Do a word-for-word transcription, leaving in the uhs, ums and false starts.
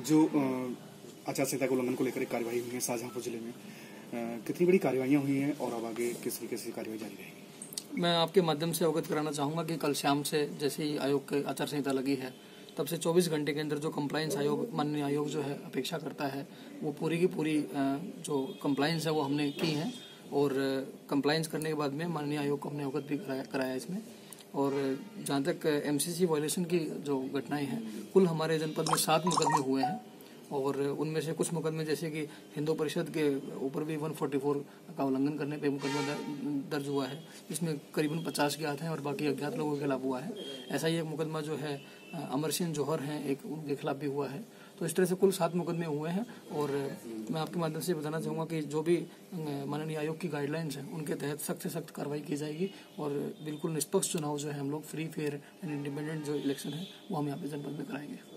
जो आचार संहिता के उल्लंघन को लेकर एक कार्यवाही हुई है शाहजहांपुर जिले में, आ, कितनी बड़ी कार्यवाहियां हुई हैं और अब आगे किस तरीके से कार्यवाही जारी रहेगी? मैं आपके माध्यम से अवगत कराना चाहूँगा कि कल शाम से जैसे ही आयोग की आचार संहिता लगी है तब से चौबीस घंटे के अंदर जो कंप्लायंस आयोग माननीय आयोग जो है अपेक्षा करता है वो पूरी की पूरी जो कंप्लायंस है वो हमने की है और कंप्लायंस करने के बाद में माननीय आयोग को हमने अवगत भी कराया, कराया इसमें। और जहाँ तक एमसीसी वायलेशन की जो घटनाएं हैं, कुल हमारे जनपद में सात मुकदमे हुए हैं और उनमें से कुछ मुकदमे जैसे कि हिंदू परिषद के ऊपर भी एक सौ चौवालीस का उल्लंघन करने पे मुकदमा दर्ज हुआ है, जिसमें करीबन पचास ज्ञात हैं और बाकी अज्ञात लोगों के खिलाफ हुआ है। ऐसा ही एक मुकदमा जो है अमर सिंह जौहर हैं एक, उनके खिलाफ भी हुआ है। तो इस तरह से कुल सात मुकदमे हुए हैं और मैं आपके माध्यम से बताना चाहूँगा कि जो भी माननीय आयोग की गाइडलाइंस हैं उनके तहत सख्त से सख्त कार्रवाई की जाएगी और बिल्कुल निष्पक्ष चुनाव जो है हम लोग फ्री फेयर एंड इंडिपेंडेंट जो इलेक्शन है वो हम यहाँ पे जनपद में कराएंगे।